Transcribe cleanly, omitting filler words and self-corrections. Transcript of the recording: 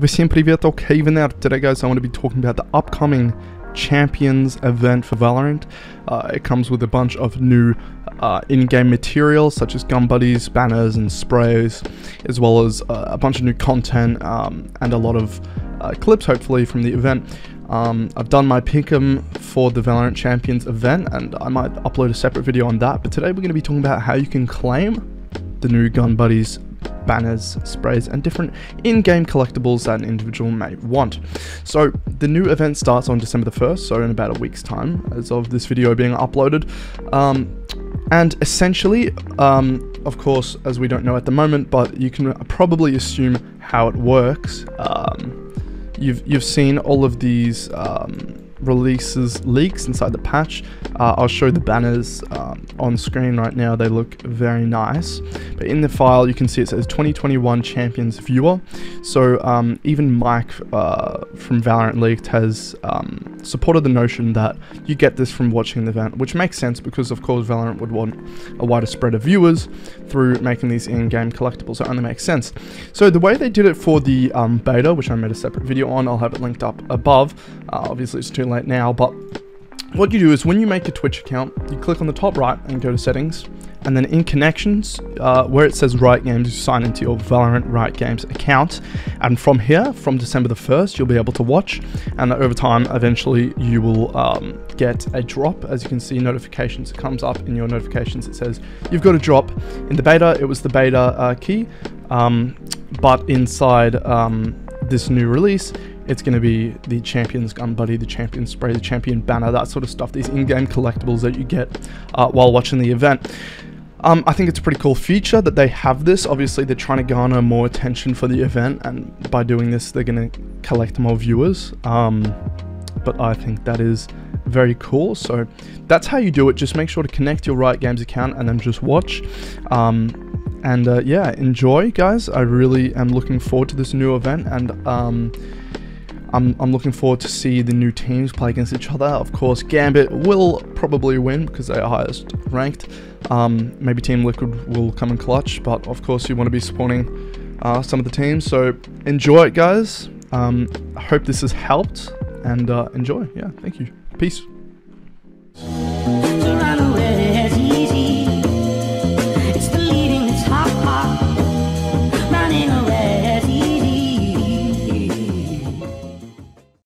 Всем привет, okay, today guys I want to be talking about the upcoming Champions event for Valorant. It comes with a bunch of new in-game materials such as gun buddies, banners and sprays, as well as a bunch of new content and a lot of clips hopefully from the event. I've done my pick'em for the Valorant Champions event and I might upload a separate video on that, but today we're going to be talking about how you can claim the new gun buddies, banners, sprays and different in-game collectibles that an individual may want. So the new event starts on December the 1st, so in about a week's time as of this video being uploaded, and essentially of course, as we don't know at the moment, but you can probably assume how it works. You've seen all of these releases leaks inside the patch. I'll show the banners on screen right now. They look very nice, but in the file you can see it says 2021 Champions Viewer. So even Mike from Valorant Leaked has supported the notion that you get this from watching the event, which makes sense because of course Valorant would want a wider spread of viewers through making these in-game collectibles. It only makes sense. So the way they did it for the beta, which I made a separate video on, I'll have it linked up above. Obviously it's too late now, but what you do is when you make a Twitch account, you click on the top right and go to settings, and then in connections, where it says Riot Games, you sign into your Valorant Riot Games account, and from here, from December the 1st, you'll be able to watch, and over time, eventually, you will get a drop. As you can see, notifications, it comes up in your notifications, it says you've got a drop. In the beta, it was the beta key, but inside this new release, it's going to be the Champions Gun Buddy, the Champion Spray, the Champion Banner, that sort of stuff, these in-game collectibles that you get while watching the event. I think it's a pretty cool feature that they have this. Obviously, they're trying to garner more attention for the event, and by doing this, they're going to collect more viewers. But I think that is very cool. So that's how you do it. Just make sure to connect your Riot Games account and then just watch. Yeah, enjoy, guys. I really am looking forward to this new event, and I'm looking forward to see the new teams play against each other. Of course, Gambit will probably win because they are highest ranked. Maybe Team Liquid will come in clutch, but of course you want to be supporting some of the teams. So enjoy it, guys. I hope this has helped, and enjoy. Yeah, thank you. Peace.